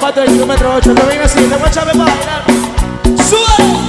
4 y kilómetro 8. Que venga así, te voy a echarme para bailar. ¡Sube!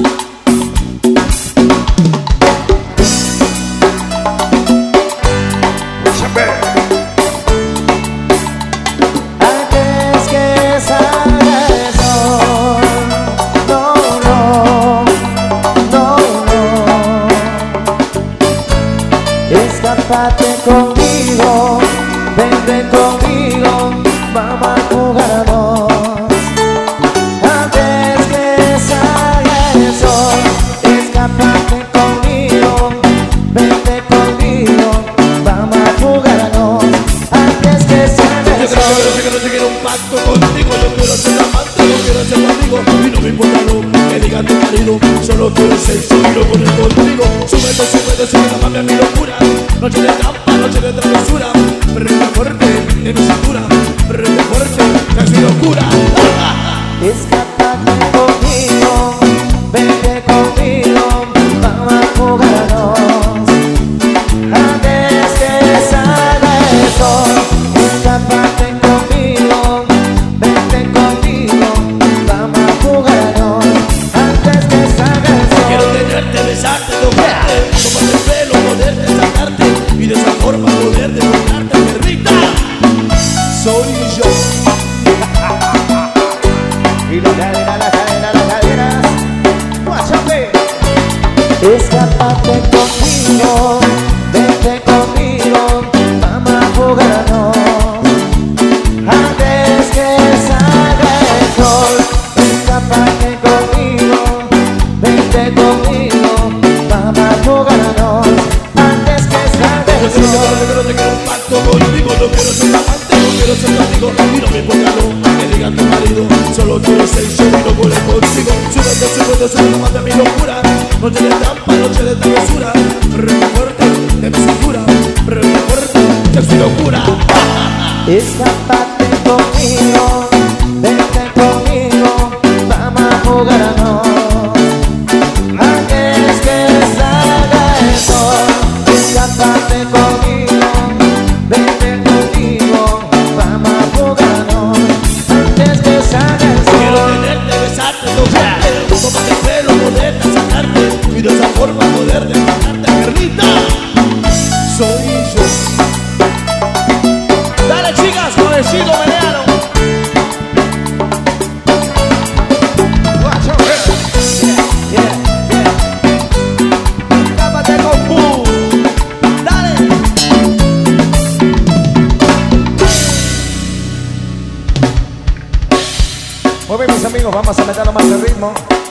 Escápate conmigo, vente conmigo, vamos a jugar a dos. Antes que salga el sol, escápate conmigo, vente conmigo, vamos a jugar a dos. Antes que salga el sol. Yo quiero un pacto contigo, yo quiero ser amante, yo quiero ser tu amigo. Y no me importa lo que diga tu marido, solo quiero sexo y lo poner contigo. Súbete, súbete, súbete, mami, a mi locura. Noche de trampa, noche de travesura. Prende fuerte en mi cintura, prende fuerte, que es mi locura. Escápate conmigo, vente conmigo, vamos a jugar a dos. Antes que salga el sol, escápate conmigo, vente conmigo, vamos a jugar a dos. Antes que salga el sol. Quiero tenerte, besarte, tocarte, tomarte el pelo, poderte sacarte y de esa forma poder devorarte, perrita. Soy yo. Y la cadera, la cadera, las caderas. Guachate. Escápate conmigo, vente conmigo, vamos a jugarnos. Antes que salga el sol, escápate conmigo, vente conmigo, vamos a jugarnos. Antes que salga el sol. Yo quiero un pacto contigo, no quiero ser tu amante, no quiero ser tu amigo. Y no me importa lo que diga tu marido, solo quiero sexo y no poner contigo. Súbete, súbete, súbete, mate a mi locura. Noche de trampa, noche de travesura. Prende fuerte de mi cintura, prende fuerte de su locura. Escápate conmigo, vente conmigo, vamos a jugarnos. Antes que salga el sol, escápate conmigo, vente conmigo, vamos a jugarnos. Antes que salga el sol. Quiero tenerte, besarte, tocarte, tomarte el pelo, poderte sacarte y de esa forma poder despertarte, perrita. Soy yo. Dale, chicas, suavecito, menealo. Escápate con Boo. Dale. Muy bien, mis amigos, vamos a meterlo más de ritmo.